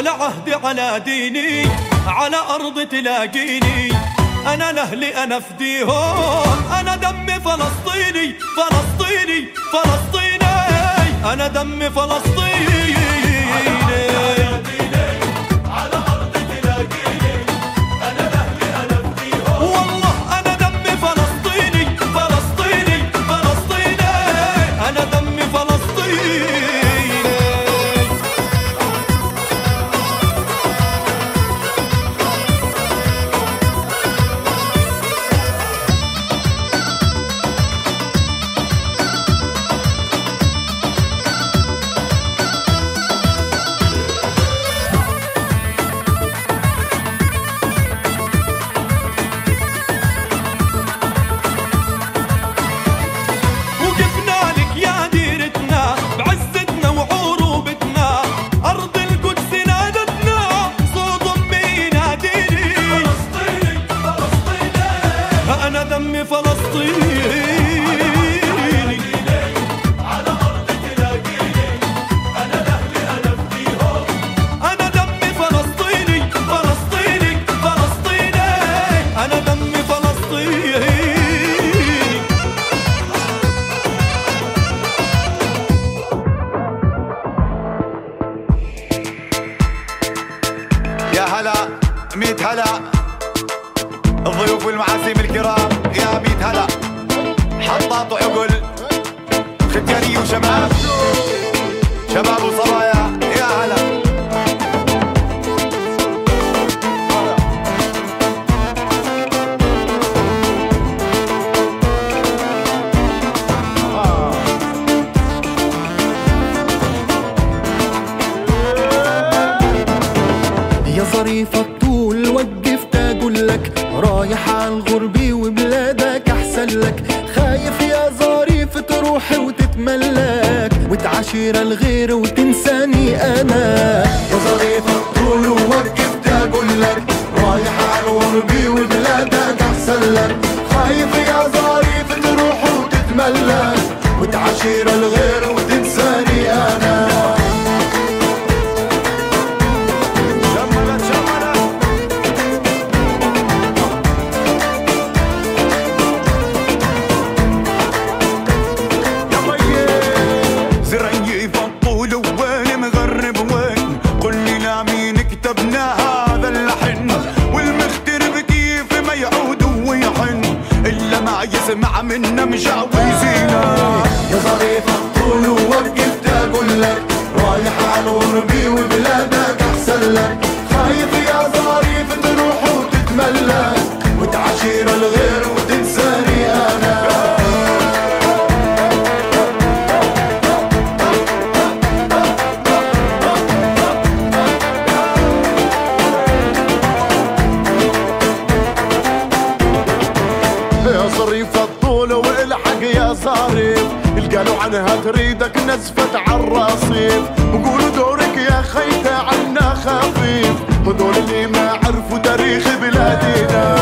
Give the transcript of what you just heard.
على عهدي على ديني، على أرض تلاقيني، أنا لأهلي أنا فديهم، أنا دمي فلسطيني فلسطيني فلسطيني، أنا دمي فلسطيني. أنا دمي فلسطيني، على أرض تلاقيني، أنا لأهلي أنا فديهم، أنا دمي فلسطيني فلسطيني فلسطيني، أنا دمي فلسطيني. يا هلا ميت هلا الضيوف والمعازيم الكرام، يا ميت هلا حطاط وعقل ختياني وشباب، شباب وصبايا، يا هلا. يا ظريف الطول وقفت اقول لك، رايح عالغربي وبلادك احسن لك، خايف يا ظريف تروح وتتملك وتعاشر الغير وتنساني انا. يا ظريف الطول وقفت اقول لك، رايح عالغربي وبلادك احسن لك، خايف يا ظريف تروح وتتملك وتعاشر الغير وتنساني انا. يسمع منا مجاوزينا. يا ظريف الطول وقفت اقول لك، رايح عالغربي وبلادك احسن لك، خايف يا ظريف تروح وتتملك وتعاشر الغير وتنساني انا. يا ظريف الطول والحق يا ظريف، قالوا عنها تريدك نزفت عالرصيف، بقولوا دورك يا خيته عنا خفيف، هدول اللي ما عرفوا تاريخ بلادنا.